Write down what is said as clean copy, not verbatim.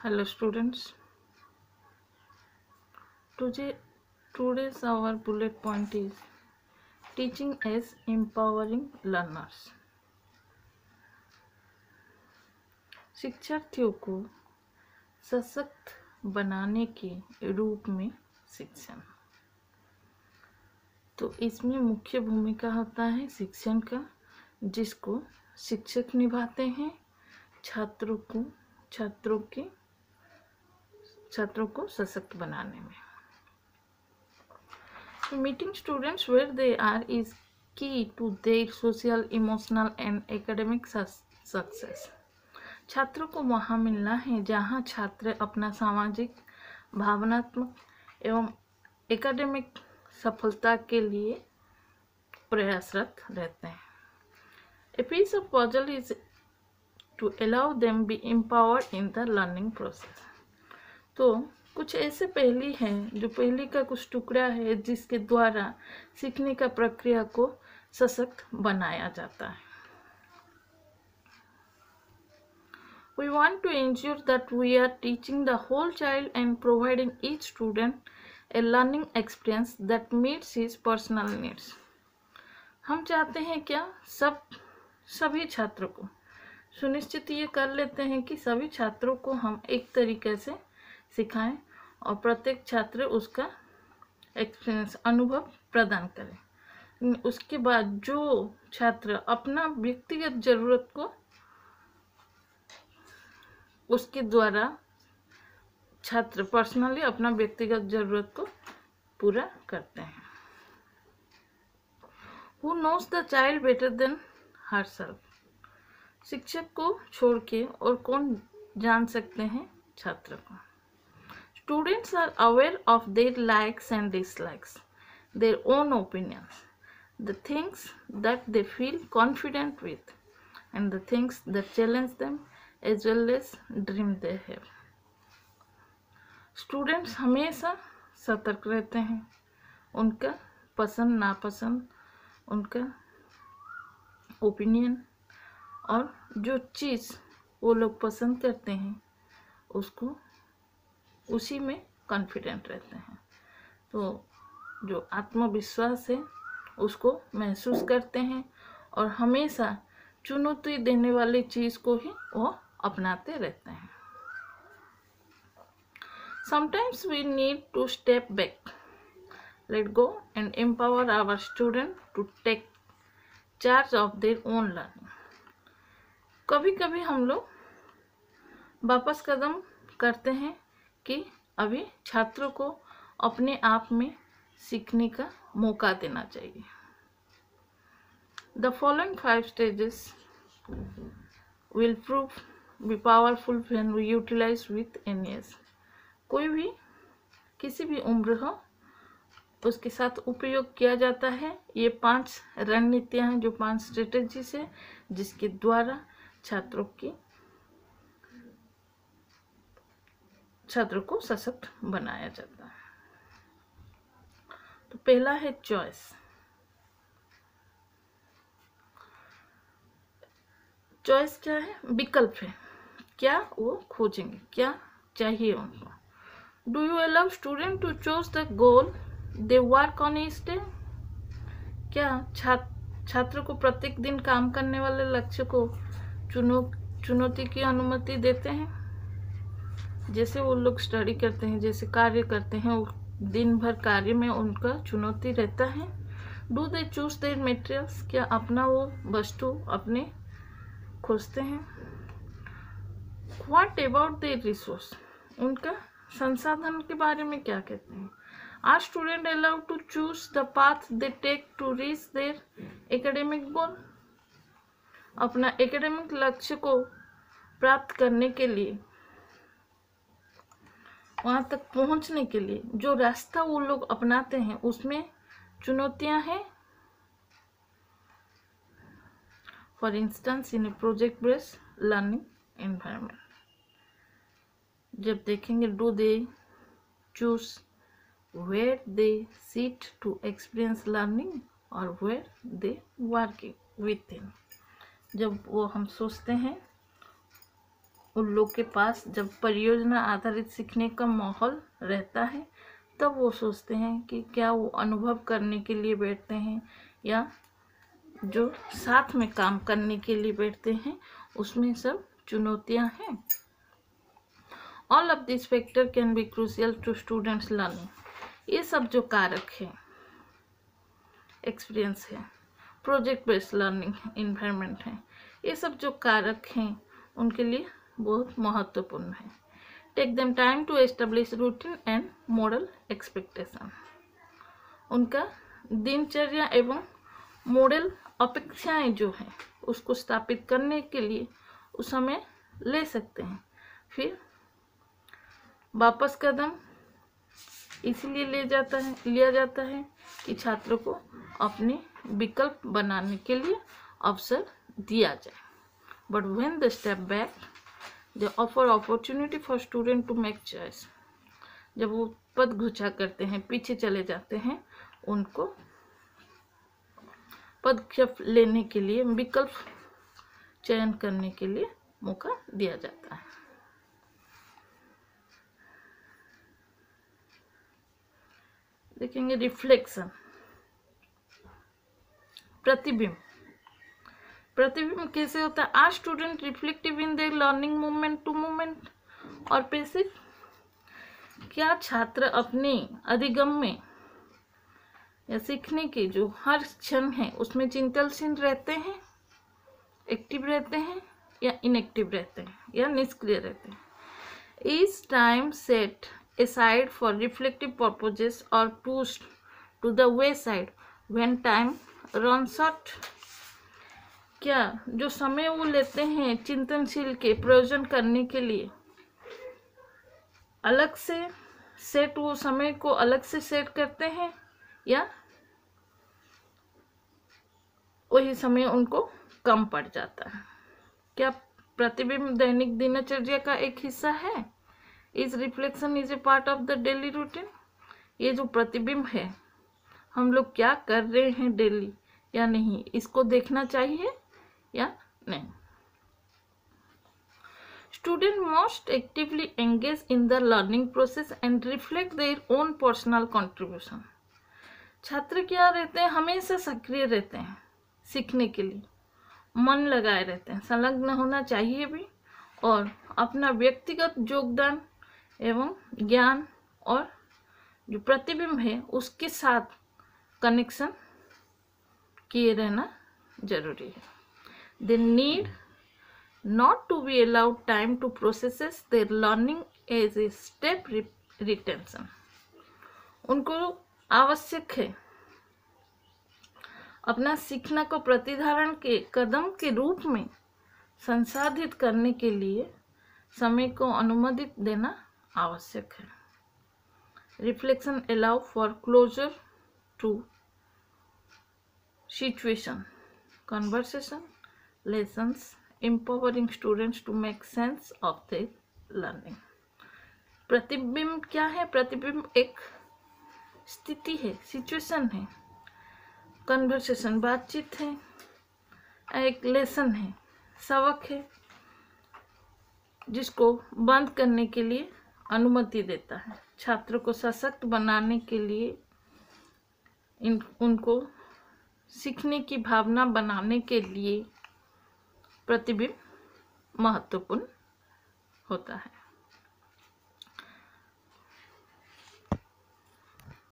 Hello students. Today's our bullet point is teaching as empowering learners. शिक्षार्थियों को सशक्त बनाने के रूप में शिक्षण। तो इसमें मुख्य भूमिका होता है शिक्षण का, जिसको शिक्षक निभाते हैं छात्रों को सशक्त बनाने में। Meeting students where they are is key to their social, emotional and academic success. छात्रों को वहाँ मिलना है जहाँ छात्र अपना सामाजिक, भावनात्मक एवं एकेडमिक सफलता के लिए प्रयासरत रहते हैं। A piece of puzzle is to allow them be empowered in the learning process. तो कुछ ऐसे पहेली हैं जो पहेली का कुछ टुकड़ा है जिसके द्वारा सीखने का प्रक्रिया को सशक्त बनाया जाता है। We want to ensure that we are teaching the whole child and providing each student a learning experience that meets his personal needs. हम चाहते हैं क्या सभी छात्रों को सुनिश्चित ये कर लेते हैं कि सभी छात्रों को हम एक तरीके से सिखाएं और प्रत्येक छात्र उसका एक्सपीरियंस अनुभव प्रदान करें। उसके बाद जो छात्र अपना व्यक्तिगत जरूरत को उसके द्वारा छात्र पर्सनली अपना व्यक्तिगत जरूरत को पूरा करते हैं। Who knows the child better than herself? शिक्षक को छोड़ के और कौन जान सकते हैं छात्र को। Students are aware of their likes and dislikes, their own opinions, the things that they feel confident with, and the things that challenge them as well as dream they have. Students हमेशा सतर्क रहते हैं, उनका पसंद नापसंद, उनका opinion और जो चीज़ वो लोग पसंद करते हैं उसको उसी में कॉन्फिडेंट रहते हैं। तो जो आत्मविश्वास है उसको महसूस करते हैं और हमेशा चुनौती देने वाली चीज़ को ही वो अपनाते रहते हैं। Sometimes we need to step back, let go and empower our student to take charge of their own learning. कभी कभी हम लोग वापस कदम करते हैं कि अभी छात्रों को अपने आप में सीखने का मौका देना चाहिए। The following 5 stages will prove be powerful when we utilize with any age. कोई भी किसी भी उम्र हो उसके साथ उपयोग किया जाता है। ये 5 रणनीतियां हैं, जो 5 स्ट्रेटेजीज है जिसके द्वारा छात्रों को सशक्त बनाया जाता है। तो पहला है चॉइस। चॉइस क्या है? विकल्प है। क्या वो खोजेंगे, क्या चाहिए उनको। Do you allow student to choose the goal they work on each day? क्या छात्र को प्रत्येक दिन काम करने वाले लक्ष्य को चुनौती की अनुमति देते हैं? जैसे वो लोग स्टडी करते हैं, जैसे कार्य करते हैं, दिन भर कार्य में उनका चुनौती रहता है। Do they choose their materials? क्या अपना वो वस्तु अपने खोजते हैं? What about their resource? उनका संसाधन के बारे में क्या कहते हैं? Are student allowed to choose the path they take to reach their academic goal? अपना एकेडमिक लक्ष्य को प्राप्त करने के लिए, वहां तक पहुंचने के लिए जो रास्ता वो लोग अपनाते हैं उसमें चुनौतियां हैं। For instance in a project based learning environment जब देखेंगे, do they choose where they sit to experience learning और where they work with in. जब वो हम सोचते हैं उन लोग के पास जब परियोजना आधारित सीखने का माहौल रहता है तब वो सोचते हैं कि क्या वो अनुभव करने के लिए बैठते हैं या जो साथ में काम करने के लिए बैठते हैं, उसमें सब चुनौतियां हैं। All of this factor can be crucial to students learning. ये सब जो कारक है, एक्सपीरियंस है, प्रोजेक्ट बेस्ड लर्निंग इन्वायरमेंट है, ये सब जो कारक हैं उनके लिए बहुत महत्वपूर्ण है। Take them time to establish routine and model expectation. उनका दिनचर्या एवं मॉडल अपेक्षाएं जो है उसको स्थापित करने के लिए उस समय ले सकते हैं। फिर वापस कदम इसलिए लिया जाता है कि छात्रों को अपने विकल्प बनाने के लिए अवसर दिया जाए। But when they step back they offer opportunity for student to make choice. जब वो पद घुचा करते हैं, पीछे चले जाते हैं, उनको पदक्षेप लेने के लिए, विकल्प चयन करने के लिए मौका दिया जाता है। देखेंगे रिफ्लेक्शन, प्रतिबिंब। प्रतिबिंब कैसे होता है? Are student reflective in their learning movement to movement और पैसिव। क्या छात्र अपने अधिगम में या सीखने के जो हर क्षण है उसमें चिंतनशील रहते हैं, एक्टिव रहते हैं या इनएक्टिव रहते हैं या निष्क्रिय रहते हैं? Is time set aside for reflective purposes or pushed to the wayside when time runs out? क्या जो समय वो लेते हैं चिंतनशील के प्रयोजन करने के लिए अलग से सेट, वो समय को अलग से सेट करते हैं या वही समय उनको कम पड़ जाता है? क्या प्रतिबिंब दैनिक दिनचर्या का एक हिस्सा है? Is reflection is a part of the daily routine. ये जो प्रतिबिंब है, हम लोग क्या कर रहे हैं डेली या नहीं, इसको देखना चाहिए या नहीं। Student must actively engage in the learning process and reflect their own personal contribution. छात्र क्या रहते हैं? हमेशा सक्रिय रहते हैं, सीखने के लिए मन लगाए रहते हैं, संलग्न होना चाहिए भी, और अपना व्यक्तिगत योगदान एवं ज्ञान और जो प्रतिबिंब है उसके साथ कनेक्शन किए रहना जरूरी है। They need not to be allowed time to processes their learning as a step retention. उनको आवश्यक है अपना सीखना को प्रतिधारण के कदम के रूप में संसाधित करने के लिए समय को अनुमति देना आवश्यक है। Reflection allow for closure to situation, conversation, lessons, empowering students to make sense of their learning. प्रतिबिंब क्या है? प्रतिबिंब एक स्थिति है, सिचुएशन है, कन्वर्सेशन बातचीत है, एक लेसन है, सबक है, जिसको बंद करने के लिए अनुमति देता है। छात्र को सशक्त बनाने के लिए, उनको सीखने की भावना बनाने के लिए प्रतिबिंब महत्वपूर्ण होता है।